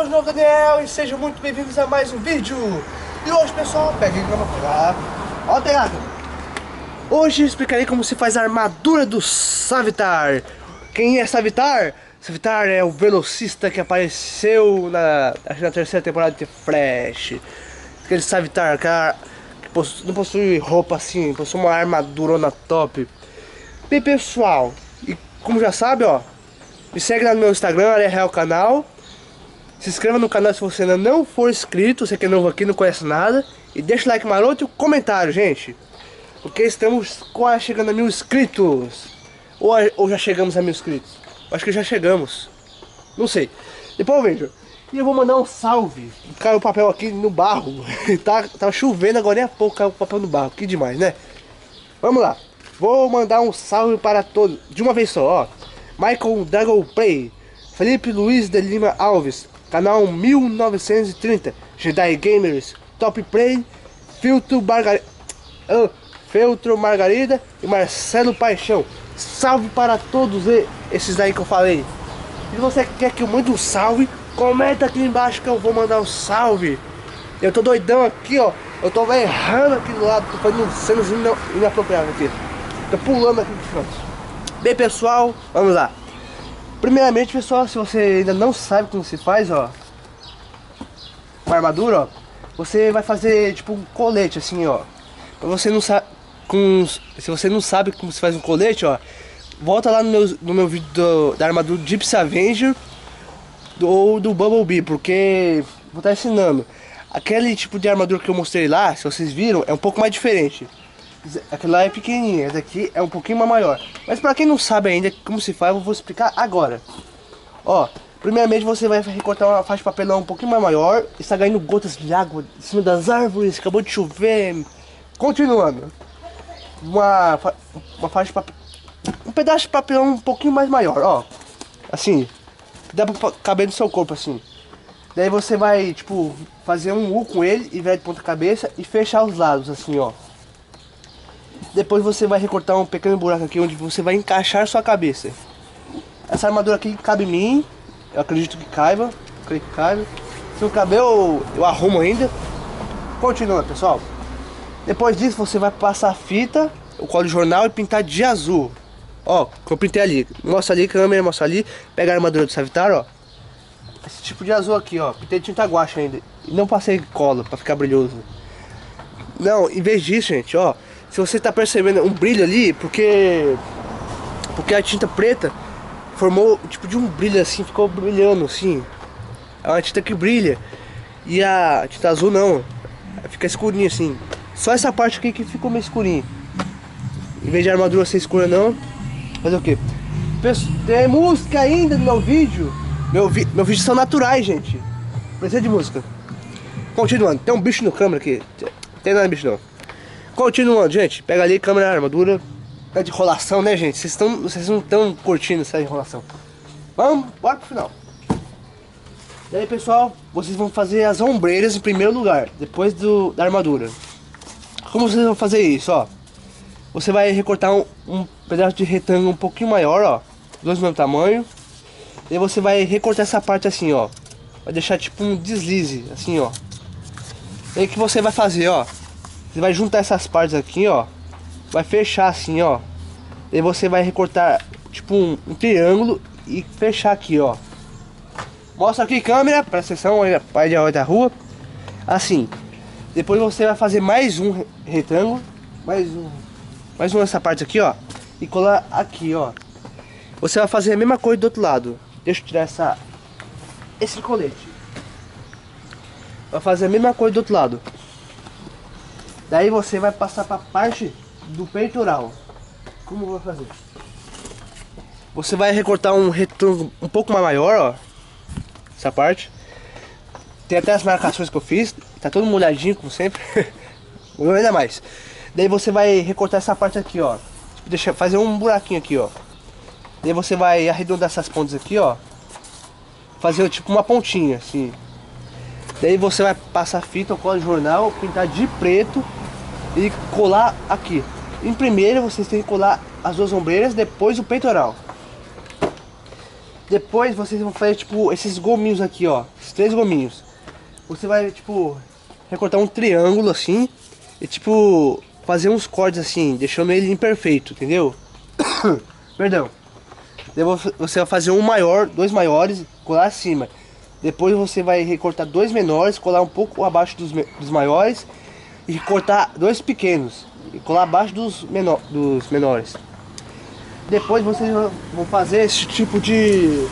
sou o João Daniel e sejam muito bem-vindos a mais um vídeo. E hoje, pessoal, peguem pra pegar. Ó, pegada. Hoje explicarei como se faz a armadura do Savitar. Quem é Savitar? Savitar é o velocista que apareceu na terceira temporada de Flash. Aquele Savitar que não possui roupa assim, possui uma armadurona top. Bem, pessoal, e como já sabe, ó, me segue lá no meu Instagram, Real Canal. Se inscreva no canal se você ainda não for inscrito, você que é novo aqui, não conhece nada. E deixa o like maroto e o comentário, gente. Porque estamos quase chegando a 1000 inscritos. Ou já chegamos a 1000 inscritos? Acho que já chegamos. Não sei. Depois eu vejo. E eu vou mandar um salve. Caiu o papel aqui no barro. Tá chovendo agora, há pouco caiu o papel no barro. Que demais, né? Vamos lá. Vou mandar um salve para todos. De uma vez só, ó. Michael Dragon Play. Felipe Luiz de Lima Alves. Canal 1930. Jedi Gamers. Top Play. Feltro Margarida e Marcelo Paixão. Salve para todos esses aí que eu falei. Se você quer que eu mande um salve, comenta aqui embaixo que eu vou mandar um salve. Eu tô doidão aqui, ó. Eu tô errando aqui do lado, tô fazendo cenas inapropriadas aqui. Tô pulando aqui de frente. Bem, pessoal, vamos lá. Primeiramente, pessoal, se você ainda não sabe como se faz, ó, uma armadura, ó, você vai fazer tipo um colete assim, ó. Pra você não sabe, se você não sabe como se faz um colete, ó, volta lá no meu vídeo da armadura do Gypsy Avenger ou do Bumblebee, porque vou estar ensinando. Aquele tipo de armadura que eu mostrei lá, se vocês viram, é um pouco mais diferente. Aquela lá é pequenininha, essa daqui é um pouquinho mais maior. Mas pra quem não sabe ainda como se faz, eu vou explicar agora. Ó, primeiramente você vai recortar uma faixa de papelão um pouquinho mais maior. Está caindo gotas de água em cima das árvores, acabou de chover. Continuando. Uma faixa de papel, um pedaço de papelão um pouquinho mais maior, ó. Assim, dá pra caber no seu corpo assim. Daí você vai, tipo, fazer um U com ele e virar de ponta cabeça e fechar os lados assim, ó. Depois você vai recortar um pequeno buraco aqui onde você vai encaixar sua cabeça. Essa armadura aqui cabe em mim. Eu acredito que caiba. Se não caber, eu arrumo ainda. Continua, pessoal. Depois disso você vai passar a fita, o cola de jornal e pintar de azul. Ó, que eu pintei ali. Mostra ali, câmera, mostra ali. Pega a armadura do Savitar, ó. Esse tipo de azul aqui, ó. Pintei de tinta guache ainda. E não passei cola pra ficar brilhoso. Não, em vez disso, gente, ó. Se você tá percebendo um brilho ali, porque a tinta preta formou tipo de um brilho assim, ficou brilhando assim. É uma tinta que brilha. E a tinta azul não, fica escurinha assim. Só essa parte aqui que ficou meio escurinha. Em vez de a armadura ser escura não. Fazer o que? Tem música ainda no meu vídeo. Meu vídeo são naturais, gente. Precisa de música. Continuando, tem um bicho no câmera aqui. Tem nada de bicho não. Continuando, gente, pega ali, câmera, armadura. É de enrolação, né, gente? Vocês não estão curtindo essa enrolação. Vamos, bora pro final. E aí, pessoal, vocês vão fazer as ombreiras em primeiro lugar, depois da armadura. Como vocês vão fazer isso, ó? Você vai recortar um pedaço de retângulo um pouquinho maior, ó. Dois do mesmo tamanho. E aí você vai recortar essa parte assim, ó. Vai deixar tipo um deslize, assim, ó. E aí o que você vai fazer, ó? Você vai juntar essas partes aqui, ó. Vai fechar assim, ó. E você vai recortar tipo um triângulo e fechar aqui, ó. Mostra aqui, câmera, presta atenção, pai de da rua. Assim. Depois você vai fazer mais um retângulo. Mais um nessa parte aqui, ó. E colar aqui, ó. Você vai fazer a mesma coisa do outro lado. Deixa eu tirar esse colete. Vai fazer a mesma coisa do outro lado. Daí você vai passar para a parte do peitoral. Como eu vou fazer? Você vai recortar um retângulo um pouco mais maior, ó. Essa parte. Tem até as marcações que eu fiz. Tá todo molhadinho, como sempre. Ou ainda mais. Daí você vai recortar essa parte aqui, ó. Fazer um buraquinho aqui, ó. Daí você vai arredondar essas pontas aqui, ó. Fazer tipo uma pontinha, assim. Daí você vai passar fita, cola de jornal, pintar de preto e colar aqui. Em primeiro vocês têm que colar as duas ombreiras, depois o peitoral. Depois vocês vão fazer tipo esses gominhos aqui, ó. Esses 3 gominhos. Você vai tipo recortar um triângulo assim e tipo fazer uns cortes assim, deixando ele imperfeito, entendeu? Perdão. Depois você vai fazer um maior, 2 maiores, colar acima. Depois você vai recortar 2 menores, colar um pouco abaixo dos maiores e cortar 2 pequenos e colar abaixo dos menores. Depois vocês vão fazer esse tipo de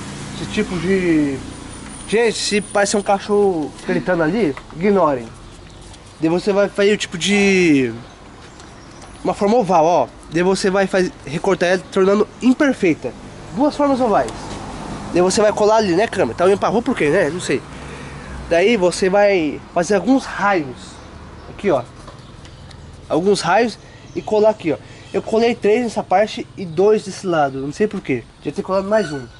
gente, se parece um cachorro gritando ali, ignorem. Daí você vai fazer o tipo de uma forma oval, ó. Daí você vai recortar ela tornando imperfeita. 2 formas ovais. Daí você vai colar ali, né, câmera? Tá olhando pra rua por quê, né? Não sei. Daí você vai fazer alguns raios. Aqui, ó. Alguns raios e colar aqui, ó. Eu colei 3 nessa parte e 2 desse lado. Não sei por quê. Já ter colado mais um.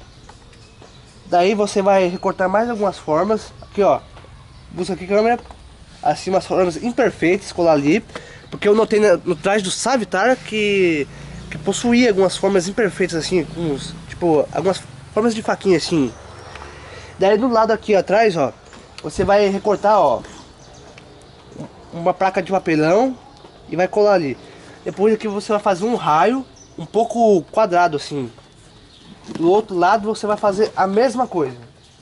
Daí você vai recortar mais algumas formas. Aqui, ó. Busca aqui, câmera. Assim, umas formas imperfeitas, colar ali. Porque eu notei no traje do Savitar que possuía algumas formas imperfeitas, assim. Tipo, algumas formas de faquinha, assim. Daí do lado aqui atrás, ó. Você vai recortar, ó. Uma placa de papelão. E vai colar ali. Depois aqui você vai fazer um raio. Um pouco quadrado, assim. Do outro lado você vai fazer a mesma coisa.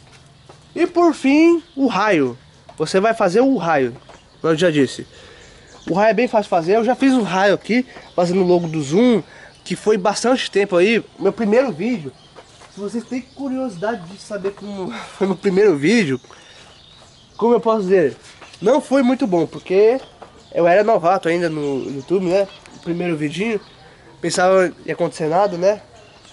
E por fim, o raio. Você vai fazer o raio. Como eu já disse. O raio é bem fácil de fazer. Eu já fiz um raio aqui, fazendo o logo do Zoom, que foi bastante tempo aí. Meu primeiro vídeo. Se vocês têm curiosidade de saber como foi meu primeiro vídeo, como eu posso dizer, não foi muito bom, porque eu era novato ainda no YouTube, né? O primeiro vidinho, pensava que ia acontecer nada, né?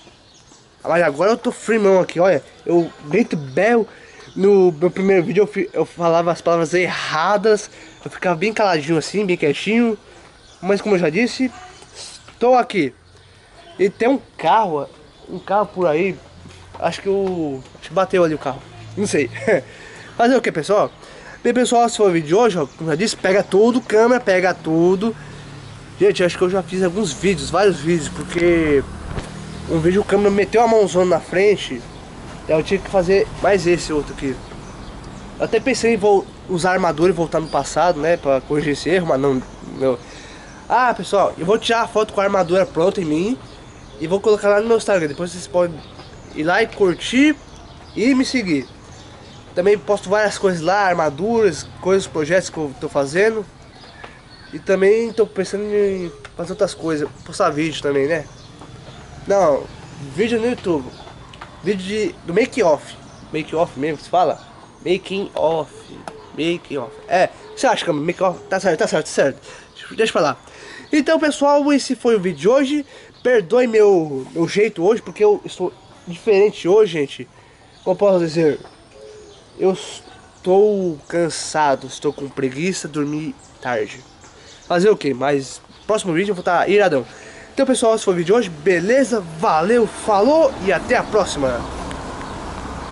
Mas agora eu tô firmão aqui, olha. Eu grito berro. No meu primeiro vídeo eu falava as palavras erradas. Eu ficava bem caladinho assim, bem quietinho. Mas como eu já disse, estou aqui. E tem um carro por aí. Acho que bateu ali o carro. Não sei. Fazer o que, pessoal? Bem, pessoal, esse foi o vídeo de hoje, ó. Como eu já disse, pega tudo, câmera, pega tudo. Gente, acho que eu já fiz alguns vídeos, vários vídeos, porque um vídeo o câmera meteu a mãozona na frente. Eu tive que fazer mais esse outro aqui. Eu até pensei em usar armadura e voltar no passado, né, pra corrigir esse erro, mas não, meu. Ah, pessoal, eu vou tirar a foto com a armadura pronta em mim e vou colocar lá no meu Instagram. Depois vocês podem ir lá e curtir e me seguir. Também posto várias coisas lá, armaduras, coisas, projetos que eu tô fazendo. E também tô pensando em fazer outras coisas, postar vídeo também, né? Não, vídeo no YouTube. Vídeo do make-off. Make-off mesmo que se fala? Making-off. Making-off. É, você acha que é make-off? Tá certo, tá certo, tá certo. Deixa pra lá. Então, pessoal, esse foi o vídeo de hoje. Perdoe meu jeito hoje, porque eu estou diferente hoje, gente. Como posso dizer? Eu estou cansado, estou com preguiça, dormi tarde. Fazer o que? Mas próximo vídeo eu vou estar iradão. Então, pessoal, esse foi o vídeo de hoje. Beleza? Valeu, falou e até a próxima.